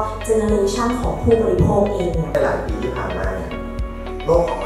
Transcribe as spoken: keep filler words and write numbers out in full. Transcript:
เจเนอเรชันของผู้บริโภคเองเนี่ยหลายปีที่ผ่านมาเนี่ยโลกของ